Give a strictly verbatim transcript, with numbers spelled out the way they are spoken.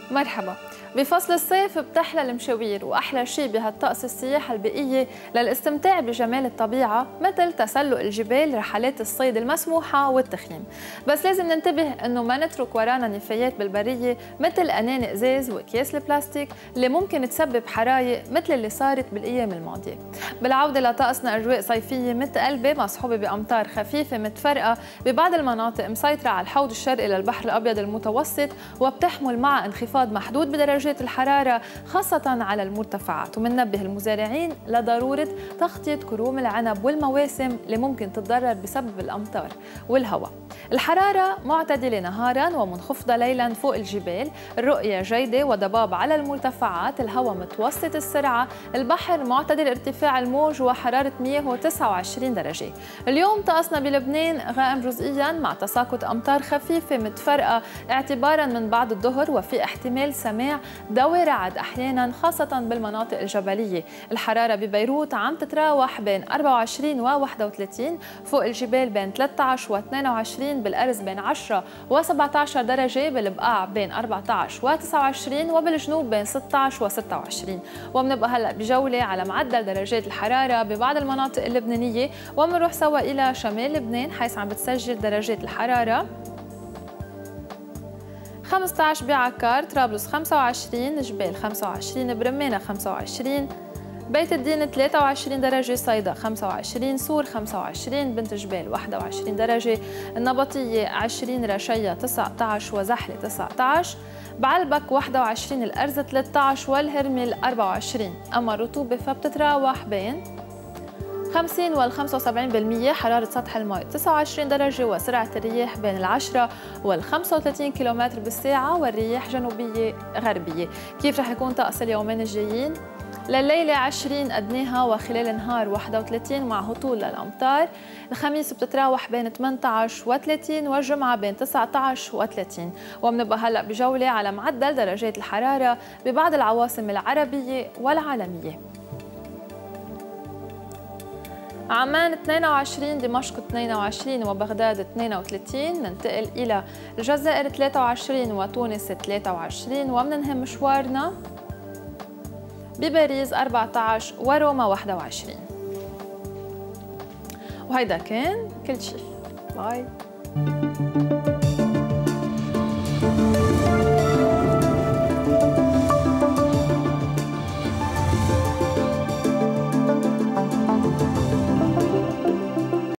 مرحبا. بفصل الصيف بتحلى المشاوير، واحلى شيء بهالطقس السياحه البيئيه للاستمتاع بجمال الطبيعه مثل تسلق الجبال، رحلات الصيد المسموحه والتخييم. بس لازم ننتبه انه ما نترك ورانا نفايات بالبريه مثل اناني ازاز واكياس البلاستيك اللي ممكن تسبب حرايق مثل اللي صارت بالايام الماضيه. بالعوده لطقسنا اجواء صيفيه متقلبه مصحوبه بامطار خفيفه متفرقه ببعض المناطق مسيطره على الحوض الشرقي للبحر الابيض المتوسط، وبتحمل مع انخفاض محدود بدرجات الحرارة خاصة على المرتفعات. ومننبه المزارعين لضرورة تغطية كروم العنب والمواسم اللي ممكن تتضرر بسبب الأمطار والهواء. الحرارة معتدلة نهارا ومنخفضة ليلا فوق الجبال، الرؤية جيدة وضباب على المرتفعات، الهواء متوسط السرعة، البحر معتدل ارتفاع الموج وحرارة مياه وتسعة وعشرين درجة. اليوم طقسنا بلبنان غائم جزئيا مع تساقط أمطار خفيفة متفرقة اعتبارا من بعد الظهر، وفي احتمال سماع ضوء رعد أحيانا خاصة بالمناطق الجبلية. الحرارة ببيروت عم تتراوح بين أربعة وعشرين و واحد وثلاثين، فوق الجبال بين ثلاثة عشر و اثنين وعشرين، بالأرز بين عشرة و سبعة عشر درجة، بالبقاع بين أربعة عشر و تسعة وعشرين، وبالجنوب بين ستة عشر و ستة وعشرين. وبنبقى هلا بجولة على معدل درجات الحرارة ببعض المناطق اللبنانية، وبنروح سوا إلى شمال لبنان حيث عم بتسجل درجات الحرارة خمسة عشر بعكار، طرابلس خمسة وعشرين، جبال خمسة وعشرين، برمانة خمسة وعشرين، بيت الدين ثلاثة وعشرين درجة، صيدا خمسة وعشرين، سور خمسة وعشرين، بنت جبال واحد وعشرين درجة، النبطية عشرين، رشية تسعة عشر وزحلة تسعة عشر، بعلبك واحد وعشرين، الأرز ثلاثة عشر والهرمل أربعة وعشرين. أما الرطوبة فبتتراوح بين خمسين وال خمسة وسبعين بالمية، حرارة سطح الماء تسعة وعشرين درجة، وسرعة الرياح بين العشرة وال خمسة وثلاثين كيلومتر بالساعة، والرياح جنوبية غربية. كيف رح يكون طقس اليومين الجايين؟ لليلة عشرين أدناها، وخلال النهار واحد وثلاثين مع هطول للأمطار. الخميس بتتراوح بين ثمانية عشر و ثلاثين، والجمعة بين تسعة عشر و ثلاثين. وبنبقى هلأ بجولة على معدل درجات الحرارة ببعض العواصم العربية والعالمية. عمان اثنين وعشرين، دمشق اثنين وعشرين، وبغداد اثنين وثلاثين. ننتقل إلى الجزائر ثلاثة وعشرين وتونس ثلاثة وعشرين، ومننهي مشوارنا بباريس أربعة عشر وروما واحد وعشرين. وهيدا كان كل شيء. باي.